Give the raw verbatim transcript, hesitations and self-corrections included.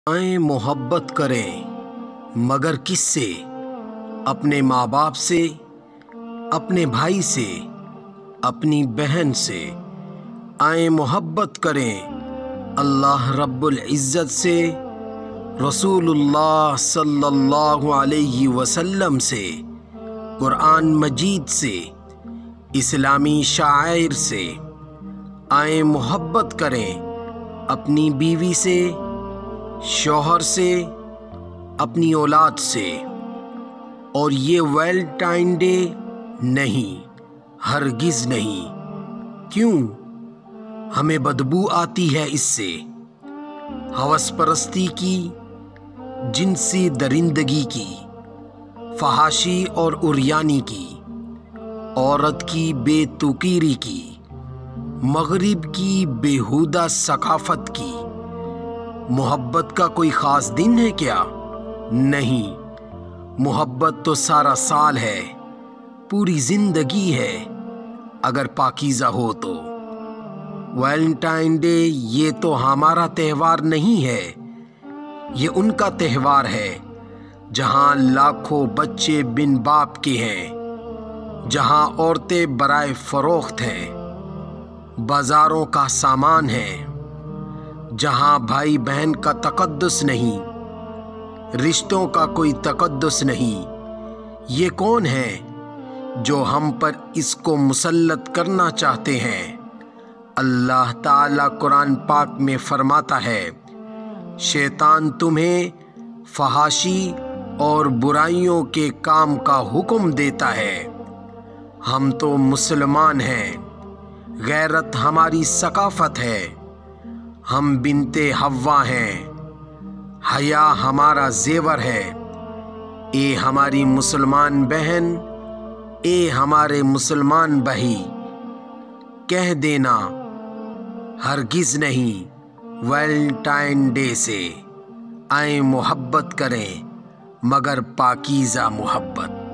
آئیں محبت کریں مگر کس سے؟ اپنے ماں باپ سے، اپنے بھائی سے، اپنی بہن سے۔ آئیں محبت کریں اللہ رب العزت سے، رسول اللہ صلی اللہ علیہ وسلم سے، قرآن مجید سے، اسلامی شعائر سے۔ آئیں محبت کریں اپنی بیوی سے، شوہر سے، اپنی اولاد سے۔ اور یہ ویلنٹائن ڈے نہیں، ہرگز نہیں۔ کیوں؟ ہمیں بدبو آتی ہے اس سے، ہوس پرستی کی، جنسی درندگی کی، فحاشی اور عریانی کی، عورت کی بے توقیری کی، مغرب کی بیہودہ ثقافت کی۔ محبت کا کوئی خاص دن ہے کیا؟ نہیں، محبت تو سارا سال ہے، پوری زندگی ہے اگر پاکیزہ ہو تو۔ ویلنٹائن ڈے یہ تو ہمارا تہوار نہیں ہے، یہ ان کا تہوار ہے جہاں لاکھوں بچے بن باپ کے ہیں، جہاں عورتیں برائے فروخت ہیں، بازاروں کا سامان ہے، جہاں بھائی بہن کا تقدس نہیں، رشتوں کا کوئی تقدس نہیں۔ یہ کون ہے جو ہم پر اس کو مسلط کرنا چاہتے ہیں؟ اللہ تعالیٰ قرآن پاک میں فرماتا ہے، شیطان تمہیں فحاشی اور برائیوں کے کام کا حکم دیتا ہے۔ ہم تو مسلمان ہیں، غیرت ہماری ثقافت ہے، ہم بنت حوا ہیں، حیا ہمارا زیور ہے۔ اے ہماری مسلمان بہن، اے ہمارے مسلمان بھائی، کہہ دینا ہرگز نہیں ویلنٹائن ڈے سے۔ آئیں محبت کریں مگر پاکیزہ محبت۔